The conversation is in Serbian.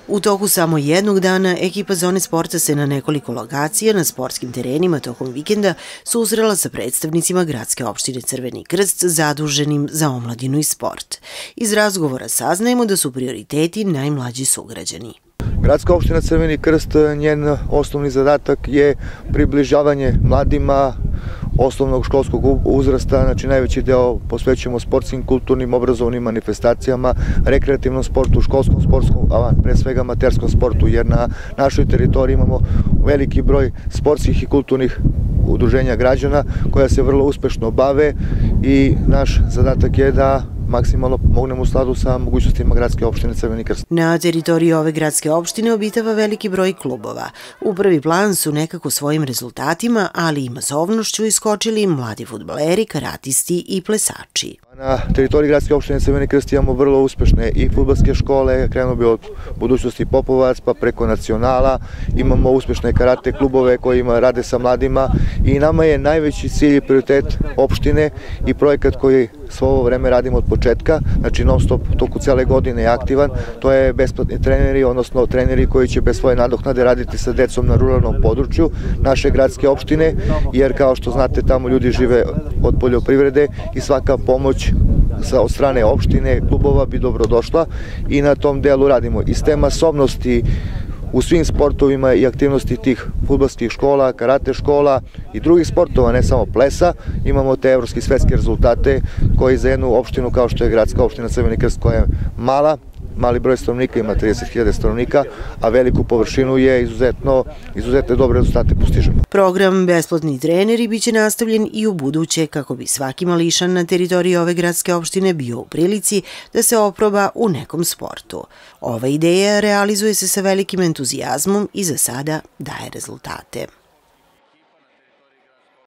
U toku samo jednog dana ekipa Zone sporta se na nekoliko lokacija na sportskim terenima tokom vikenda susrela sa predstavnicima gradske opštine Crveni Krst zaduženim za omladinu i sport. Iz razgovora saznajemo da su prioriteti najmlađi sugrađani. Gradska opština Crveni Krst, njen osnovni zadatak je približavanje mladima osnovnog školskog uzrasta, znači najveći deo posvećujemo sportskim, kulturnim, obrazovnim manifestacijama, rekreativnom sportu, školskom sportskom, a pre svega amaterskom sportu, jer na našoj teritoriji imamo veliki broj sportskih i kulturnih udruženja građana koja se vrlo uspešno bave i naš zadatak je da maksimalno pomognemo u skladu sa mogućnostima gradske opštine Crveni Krst. Na teritoriji ove gradske opštine obitava veliki broj klubova. U prvi plan su nekako svojim rezultatima, ali i masovnošću iskočili mladi fudbaleri, karatisti i plesači. Na teritoriji gradske opštine Crveni Krst imamo vrlo uspešne i fudbalske škole, krenuo bi od Budućnosti Popovac pa preko Nacionala, imamo uspešne karate klubove koji rade sa mladima i nama je najveći cilj i prioritet opštine i projekat koji svo ovo vreme radimo od početka, znači non stop toku cele godine je aktivan, to je besplatni treneri, odnosno treneri koji će bez svoje nadoknade raditi sa decom na ruralnom području naše gradske opštine, jer kao što znate tamo ljudi žive od poljoprivrede i svaka pomoć od strane opštine, klubova bi dobro došla i na tom delu radimo. Iz te masovnosti u svim sportovima i aktivnosti tih fudbalskih škola, karate škola i drugih sportova, ne samo plesa, imamo te evropske i svetske rezultate koji za jednu opštinu kao što je gradska opština Crveni Krst koja je mali broj stanovnika, ima 30.000 stanovnika, a veliku površinu je izuzetno dobre rezultate postižemo. Program Besplatni treneri biće nastavljen i u buduće kako bi svaki mališan na teritoriji ove gradske opštine bio u prilici da se oproba u nekom sportu. Ova ideja realizuje se sa velikim entuzijazmom i za sada daje rezultate.